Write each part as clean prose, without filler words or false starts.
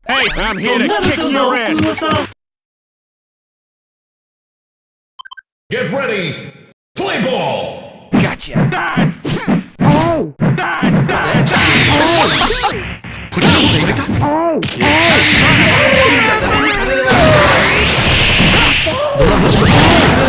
Hey, I'm here to kick your ass. Get ready. Play ball. Gotcha. こっちの方が意外か。ドラもしもし。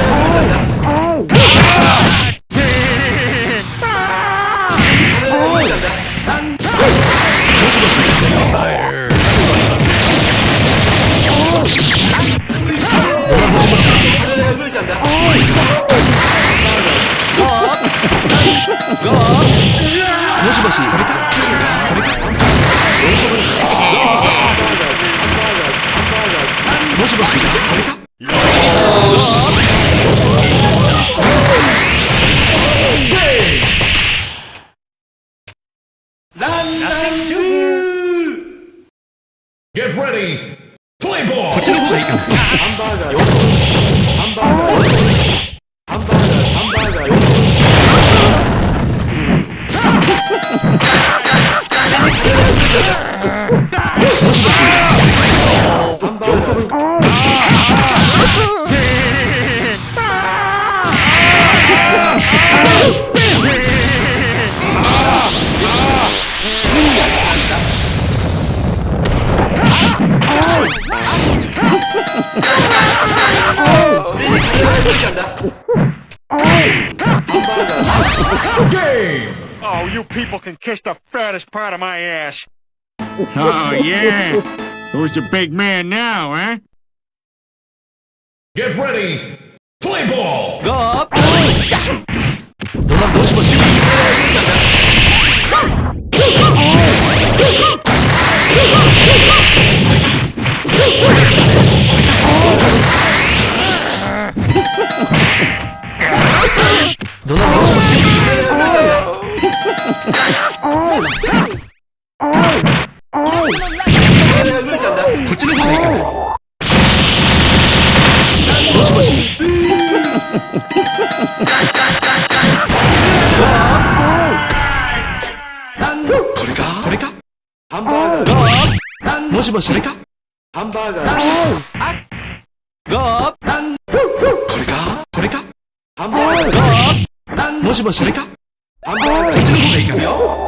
もしもし、これか？これか？もしもし、これか？ Get ready. Play ball. こっちの方がいいかな。ハンバーガーよ。ハンバーガーよ。ハンバーガー、ハンバーガーよ。もしもし。ハンバーガー。 Game. Oh, you people can kiss the fattest part of my ass. Oh, yeah. Who's the big man now, huh? Get ready. Play ball. ドラもしもし。ドラもしもし。こっちの方がいいかな。もしもし。これか？これか？ハンバーガー。もしもし。これか？ハンバーガー。これか？これか？ハンバーガー。もしもし。これか？ハンバーガー。こっちの方がいいかな。